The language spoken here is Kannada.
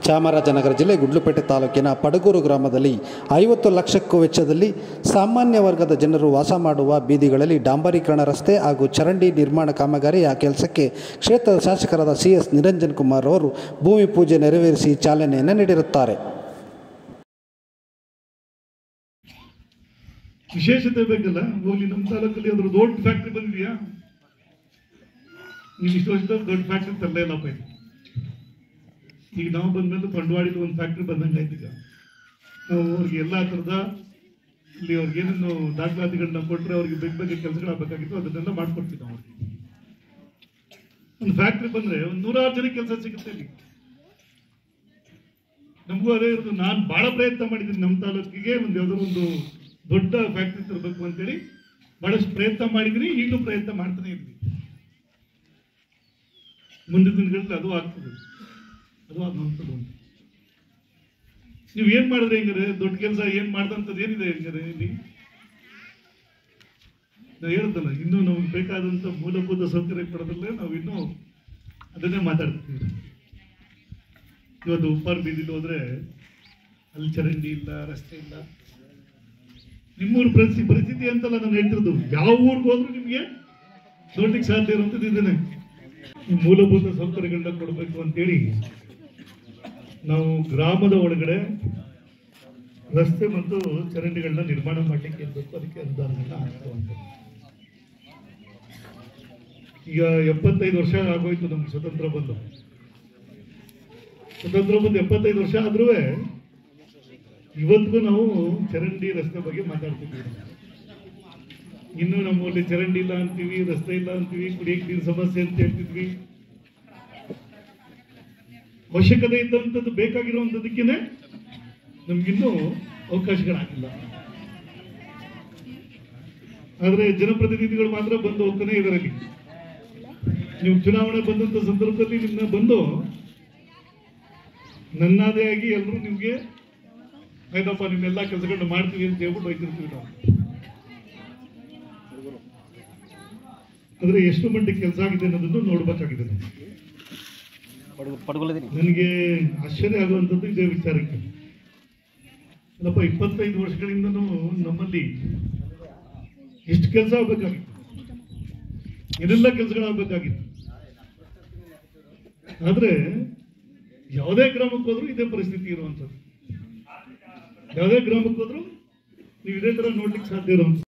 ಚಾಮರಾಜನಗರ ಜಿಲ್ಲೆ ಗುಂಡ್ಲುಪೇಟೆ ತಾಲೂಕಿನ ಪಡಗೂರು ಗ್ರಾಮದಲ್ಲಿ 50 ಲಕ್ಷಕ್ಕೂ ವೆಚ್ಚದಲ್ಲಿ ಸಾಮಾನ್ಯ ವರ್ಗದ ಜನರು ವಾಸ ಮಾಡುವ ಬೀದಿಗಳಲ್ಲಿ ಡಾಂಬರೀಕರಣ ರಸ್ತೆ ಹಾಗೂ ಚರಂಡಿ ನಿರ್ಮಾಣ ಕಾಮಗಾರಿಯ ಕೆಲಸಕ್ಕೆ ಕ್ಷೇತ್ರದ ಶಾಸಕರಾದ CS ನಿರಂಜನ್ ಕುಮಾರ್ ಅವರು ಭೂಮಿ ಪೂಜೆ ನೆರವೇರಿಸಿ ಚಾಲನೆಯನ್ನು ನೀಡಿರುತ್ತಾರೆ. ವಿಶೇಷತೆ ಬೇಕಲ್ಲ, ಹೋಗ್ಲಿ ನಮ್ಮ ತಾಲೂಕಲ್ಲಿ ಅದ್ರ ದೊಡ್ಡ ಫ್ಯಾಕ್ಟ್ರಿ ಬಂದಿದೆಯಾ? ನೀವು ಇಷ್ಟು ವರ್ಷದ ದೊಡ್ಡ ಫ್ಯಾಕ್ಟ್ರಿ ತರಲೇ ಇಲ್ಲಪ್ಪ. ಈಗ ನಾವು ಬಂದ್ಮೇಲೆ ಬಂಡವಾಳದ ಒಂದು ಫ್ಯಾಕ್ಟ್ರಿ ಬಂದಂಗೆ ಆಯ್ತು. ಈಗ ನಾವು ಅವ್ರಿಗೆ ಎಲ್ಲ ಥರದ ಇಲ್ಲಿ ಅವ್ರಿಗೆ ಏನೇನು ದಾಖಲಾತಿಗಳನ್ನ ಕೊಟ್ಟರೆ ಅವ್ರಿಗೆ ಬೇಗ ಕೆಲಸಗಳಾಗಬೇಕಾಗಿತ್ತು ಅದನ್ನೆಲ್ಲ ಮಾಡ್ಕೊಡ್ತೀವಿ ನಾವು. ಅವ್ರಿಗೆ ಒಂದು ಫ್ಯಾಕ್ಟ್ರಿ ಬಂದರೆ ಒಂದು 100 ಜನಕ್ಕೆ ಕೆಲಸ ಸಿಗುತ್ತೆ. ಇಲ್ಲಿ ನಮಗೂ ಅದೇ ಇರೋದು. ನಾನು ಭಾಳ ಪ್ರಯತ್ನ ಮಾಡಿದ್ದೀನಿ ನಮ್ಮ ತಾಲೂಕಿಗೆ ಯಾವುದೋ ಒಂದು ದೊಡ್ಡ ಫ್ಯಾಕ್ಟ್ರಿ ತರಬೇಕು ಅಂತೇಳಿ ಬಹಳಷ್ಟು ಪ್ರಯತ್ನ ಮಾಡಿದ್ದೀನಿ. ಈಗಲೂ ಪ್ರಯತ್ನ ಮಾಡ್ತಾನೆ ಇದ್ದೀನಿ. ಮುಂದಿನ ದಿನಗಳಲ್ಲಿ ಅದು ಆಗ್ತದೆ. ಅದು ಆಗುವಂಥದ್ದು. ನೀವು ಏನ್ ಮಾಡಿದ್ರೆ ಹೆಂಗಾರೆ ದೊಡ್ಡ ಕೆಲಸ ಏನ್ ಮಾಡ್ದಂಥದ್ದು ಏನಿದೆ ಹೆಂಗಾರೆ ಇಲ್ಲಿ ನಾವು ಹೇಳುತ್ತಲ್ಲ, ಇನ್ನೂ ನಮ್ಗೆ ಬೇಕಾದಂಥ ಮೂಲಭೂತ ಸೌಕರ್ಯ ಕೊಡೋದಲ್ಲೇ ನಾವು ಇನ್ನೂ ಅದನ್ನೇ ಮಾತಾಡ್ತೀವಿ. ಇವತ್ತು ಉಪ್ಪಾರ ಬೀದಿಲಿ ಹೋದ್ರೆ ಅಲ್ಲಿ ಚರಂಡಿ ಇಲ್ಲ, ರಸ್ತೆ ಇಲ್ಲ. ನಿಮ್ಮೂರು ಪರಿಸ್ಥಿತಿ ಅಂತಲ್ಲ ನಾನು ಹೇಳ್ತಿರೋದು. ಯಾವ ಊರಿಗೆ ಹೋದ್ರೂ ನಿಮಗೆ ನೋಡ್ಲಿಕ್ಕೆ ಸಾಧ್ಯ ಇರುವಂಥದ್ದು ಇದೇನೆ. ಈ ಮೂಲಭೂತ ಸೌಕರ್ಯಗಳನ್ನ ಕೊಡಬೇಕು ಅಂತೇಳಿ ನಾವು ಗ್ರಾಮದ ಒಳಗಡೆ ರಸ್ತೆ ಮತ್ತು ಚರಂಡಿಗಳನ್ನ ನಿರ್ಮಾಣ ಮಾಡಲಿಕ್ಕೆ ಇರಬೇಕು. ಅದಕ್ಕೆ ಅನುದಾನಗಳನ್ನ ಹಾಕುವಂಥದ್ದು. ಈಗ 75 ವರ್ಷ ಆಗೋಯ್ತು ನಮ್ಗೆ ಸ್ವತಂತ್ರ ಬಂದು 75 ವರ್ಷ ಆದ್ರೂ ಇವತ್ತಿಗೂ ನಾವು ಚರಂಡಿ ರಸ್ತೆ ಬಗ್ಗೆ ಮಾತಾಡ್ತಿದ್ವಿ. ಇನ್ನು ನಮ್ಮಲ್ಲಿ ಚರಂಡಿ ಇಲ್ಲ ಅಂತೀವಿ, ರಸ್ತೆ ಇಲ್ಲ ಅಂತೀವಿ, ಕುಡಿಯಕ್ಕೆ ನೀರು ಸಮಸ್ಯೆ ಅಂತ ಹೇಳ್ತಿದ್ವಿ. ಅವಶ್ಯಕತೆ ಇದ್ದಂಥದ್ದು ಬೇಕಾಗಿರುವಂಥದಕ್ಕೇನೆ ನಮ್ಗಿನ್ನೂ ಅವಕಾಶಗಳಾಗಿಲ್ಲ. ಆದ್ರೆ ಜನಪ್ರತಿನಿಧಿಗಳು ಮಾತ್ರ ಬಂದು ಹೋಗ್ತಾನೆ ಇದರಲ್ಲಿ. ನೀವು ಚುನಾವಣೆ ಬಂದಂತ ಸಂದರ್ಭದಲ್ಲಿ ನಿಮ್ಮನ್ನ ಬಂದು ನನ್ನದೇ ಆಗಿ ಎಲ್ಲರೂ ನಿಮ್ಗೆ ಆಯ್ತಪ್ಪ ನಿಮ್ಮೆಲ್ಲ ಕೆಲಸಗಳನ್ನ ಮಾಡ್ತೀವಿ ಅಂತ ಹೇಳ್ಬಿಟ್ಟು ಹೋಗ್ತಿರ್ತೀವಿ ನಾವು. ಆದ್ರೆ ಎಷ್ಟು ಮಟ್ಟಿಗೆ ಕೆಲಸ ಆಗಿದೆ ಅನ್ನೋದನ್ನು ನೋಡ್ಬೇಕಾಗಿದೆ. ನನಗೆ ಆಶ್ಚರ್ಯ ಆಗುವಂಥದ್ದು ಇದೇ ವಿಚಾರಕ್ಕೆ. ಅಲ್ಲಪ್ಪ 25 ವರ್ಷಗಳಿಂದನೂ ನಮ್ಮಲ್ಲಿ ಎಷ್ಟು ಕೆಲಸ ಆಗ್ಬೇಕಾಗಿತ್ತು, ಏನೆಲ್ಲ ಕೆಲಸಗಳಾಗಬೇಕಾಗಿತ್ತು. ಆದ್ರೆ ಯಾವುದೇ ಗ್ರಾಮಕ್ಕೆ ಹೋದ್ರೂ ಇದೇ ಪರಿಸ್ಥಿತಿ ಇರುವಂಥದ್ದು. ಯಾವುದೇ ಗ್ರಾಮಕ್ಕೆ ಹೋದ್ರೂ ನೀವು ಇದೇ ತರ ನೋಡ್ಲಿಕ್ಕೆ ಸಾಧ್ಯ ಇರುವಂಥದ್ದು.